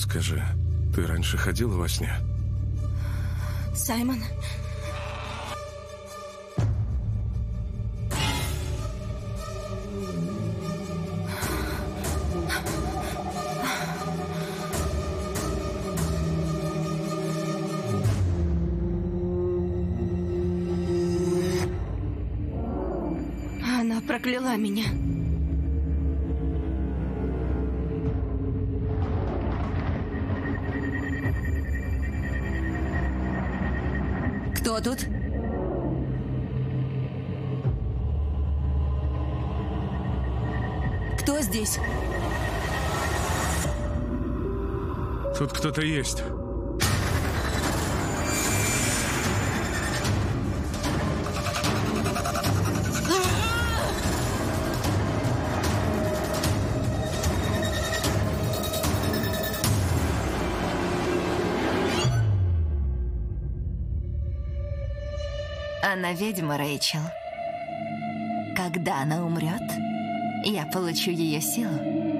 Скажи, ты раньше ходила во сне? Саймон. Она прокляла меня. Кто тут? Кто здесь? Тут кто-то есть. Она ведьма, Рэйчел. Когда она умрет, я получу ее силу.